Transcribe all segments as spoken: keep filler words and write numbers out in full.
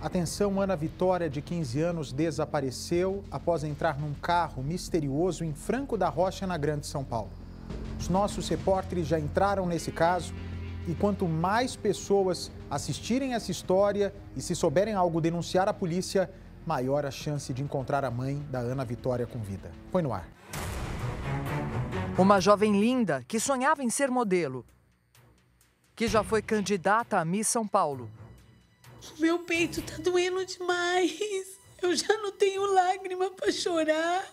Atenção, Ana Vitória, de quinze anos, desapareceu após entrar num carro misterioso em Franco da Rocha, na Grande São Paulo. Os nossos repórteres já entraram nesse caso e quanto mais pessoas assistirem essa história e se souberem algo denunciar a polícia, maior a chance de encontrar a mãe da Ana Vitória com vida. Põe no ar. Uma jovem linda que sonhava em ser modelo, que já foi candidata a Miss São Paulo. Meu peito tá doendo demais. Eu já não tenho lágrima para chorar.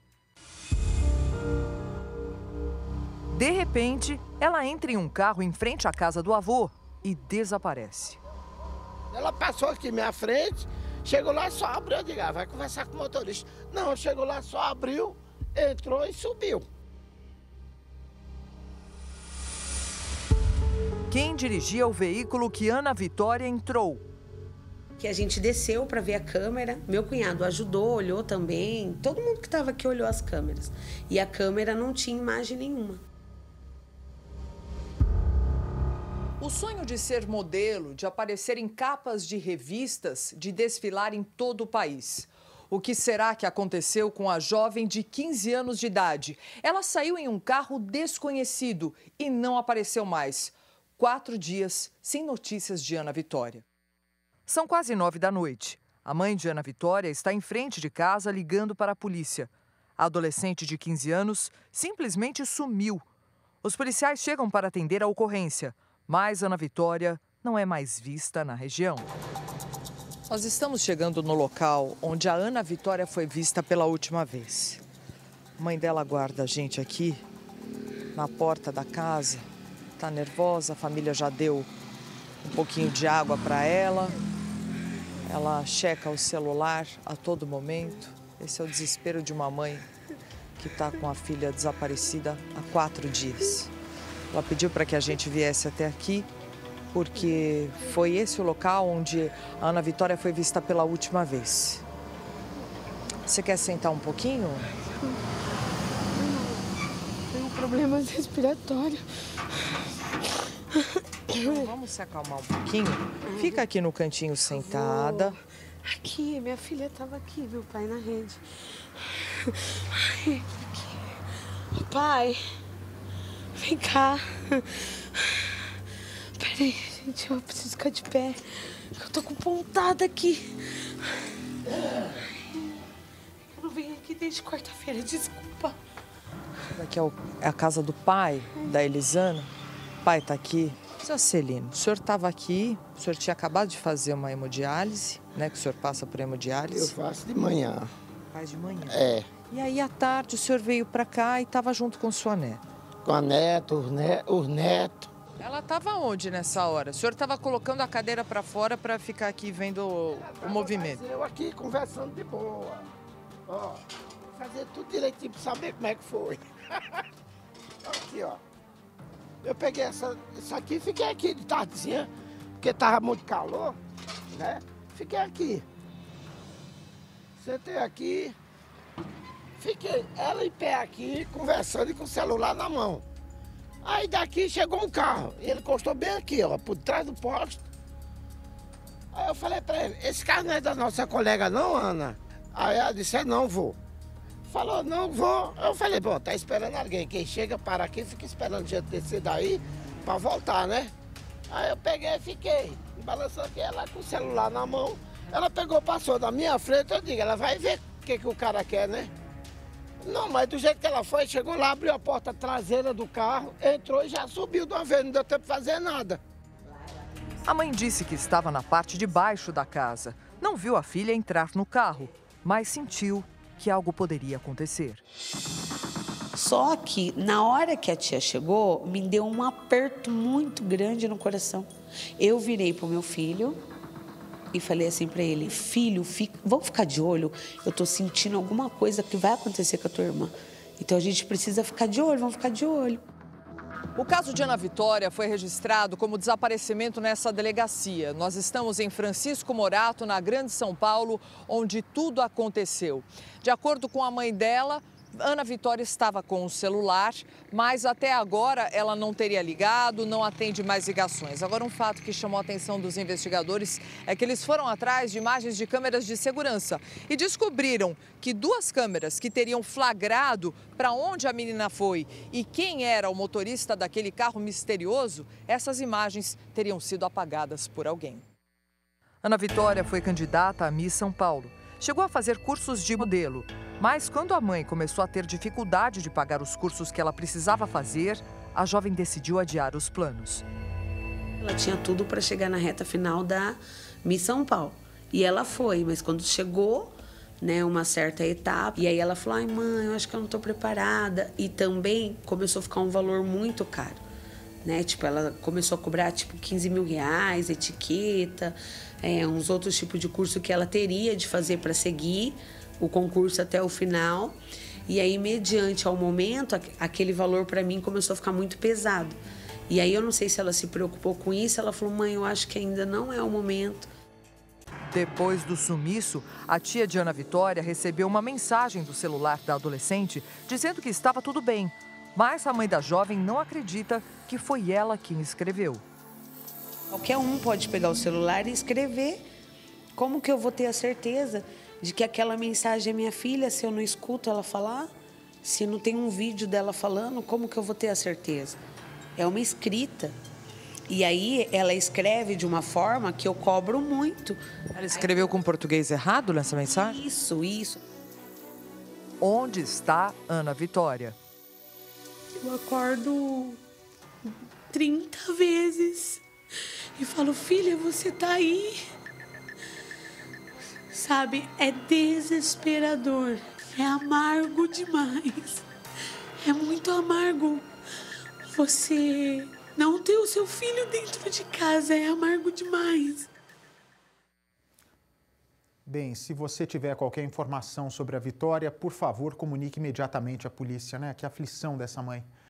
De repente, ela entra em um carro em frente à casa do avô e desaparece. Ela passou aqui na minha frente, chegou lá, só abriu, eu digo, ah, vai conversar com o motorista. Não, chegou lá, só abriu, entrou e subiu. Quem dirigia o veículo que Ana Vitória entrou? Que a gente desceu para ver a câmera. Meu cunhado ajudou, olhou também. Todo mundo que estava aqui olhou as câmeras. E a câmera não tinha imagem nenhuma. O sonho de ser modelo, de aparecer em capas de revistas, de desfilar em todo o país. O que será que aconteceu com a jovem de quinze anos de idade? Ela saiu em um carro desconhecido e não apareceu mais. Quatro dias sem notícias de Ana Vitória. São quase nove da noite. A mãe de Ana Vitória está em frente de casa ligando para a polícia. A adolescente de quinze anos simplesmente sumiu. Os policiais chegam para atender a ocorrência, mas Ana Vitória não é mais vista na região. Nós estamos chegando no local onde a Ana Vitória foi vista pela última vez. A mãe dela aguarda a gente aqui, na porta da casa. Está nervosa, a família já deu um pouquinho de água para ela. Ela checa o celular a todo momento. Esse é o desespero de uma mãe que está com a filha desaparecida há quatro dias. Ela pediu para que a gente viesse até aqui, porque foi esse o local onde a Ana Vitória foi vista pela última vez. Você quer sentar um pouquinho? Tenho problemas respiratórios. Então, vamos se acalmar um pouquinho? Fica aqui no cantinho sentada. Aqui, minha filha estava aqui, meu pai, na rede. Ai, aqui. Pai, vem cá. Peraí, gente, eu preciso ficar de pé. Eu tô com pontada aqui. Eu não venho aqui desde quarta-feira, desculpa. Aqui é a casa do pai, da Elisana. O pai tá aqui. Seu Celino, o senhor estava aqui, o senhor tinha acabado de fazer uma hemodiálise, né? Que o senhor passa por hemodiálise. Eu faço de manhã. Faz de manhã? É. E aí, à tarde, o senhor veio para cá e estava junto com sua neta? Com a neta, os, net, os netos. Ela estava onde nessa hora? O senhor estava colocando a cadeira para fora para ficar aqui vendo o, o movimento? Eu aqui conversando de boa. Ó, fazer tudo direitinho para saber como é que foi. Aqui, ó. Eu peguei essa, isso aqui e fiquei aqui de tardezinha, porque tava muito calor, né? Fiquei aqui. Sentei aqui, fiquei ela em pé aqui, conversando e com o celular na mão. Aí daqui chegou um carro, ele encostou bem aqui, ó, por trás do posto. Aí eu falei pra ele, esse carro não é da nossa colega não, Ana? Aí ela disse, é não, vou. Falou, não vou. Eu falei, bom, tá esperando alguém. Quem chega, para aqui, fica esperando gente descer daí pra voltar, né? Aí eu peguei e fiquei, balançando aqui, ela com o celular na mão. Ela pegou, passou na minha frente, eu digo, ela vai ver o que, que o cara quer, né? Não, mas do jeito que ela foi, chegou lá, abriu a porta traseira do carro, entrou e já subiu de uma vez, não deu tempo de fazer nada. A mãe disse que estava na parte de baixo da casa. Não viu a filha entrar no carro, mas sentiu que algo poderia acontecer. Só que, na hora que a tia chegou, me deu um aperto muito grande no coração. Eu virei pro meu filho e falei assim para ele, filho, fica, vamos ficar de olho, eu tô sentindo alguma coisa que vai acontecer com a tua irmã. Então a gente precisa ficar de olho, vamos ficar de olho. O caso de Ana Vitória foi registrado como desaparecimento nessa delegacia. Nós estamos em Francisco Morato, na Grande São Paulo, onde tudo aconteceu. De acordo com a mãe dela, Ana Vitória estava com o celular, mas até agora ela não teria ligado, não atende mais ligações. Agora, um fato que chamou a atenção dos investigadores é que eles foram atrás de imagens de câmeras de segurança e descobriram que duas câmeras que teriam flagrado para onde a menina foi e quem era o motorista daquele carro misterioso, essas imagens teriam sido apagadas por alguém. Ana Vitória foi candidata a Miss São Paulo. Chegou a fazer cursos de modelo, mas quando a mãe começou a ter dificuldade de pagar os cursos que ela precisava fazer, a jovem decidiu adiar os planos. Ela tinha tudo para chegar na reta final da Miss São Paulo. E ela foi, mas quando chegou, né, uma certa etapa, e aí ela falou, ai mãe, eu acho que eu não estou preparada. E também começou a ficar um valor muito caro. Né? Tipo, ela começou a cobrar tipo quinze mil reais, etiqueta, é, uns outros tipos de curso que ela teria de fazer para seguir o concurso até o final. E aí, mediante ao momento, aquele valor para mim começou a ficar muito pesado. E aí eu não sei se ela se preocupou com isso, ela falou, mãe, eu acho que ainda não é o momento. Depois do sumiço, a tia de Ana Vitória recebeu uma mensagem do celular da adolescente dizendo que estava tudo bem. Mas a mãe da jovem não acredita que foi ela quem escreveu. Qualquer um pode pegar o celular e escrever. Como que eu vou ter a certeza de que aquela mensagem é minha filha se eu não escuto ela falar? Se não tem um vídeo dela falando, como que eu vou ter a certeza? É uma escrita. E aí ela escreve de uma forma que eu cobro muito. Ela escreveu com português errado nessa mensagem? Isso, isso. Onde está Ana Vitória? Eu acordo trinta vezes e falo, filha, você tá aí? Sabe, é desesperador, é amargo demais, é muito amargo. Você não ter o seu filho dentro de casa é amargo demais. Bem, se você tiver qualquer informação sobre a Vitória, por favor, comunique imediatamente à polícia, né? Que aflição dessa mãe.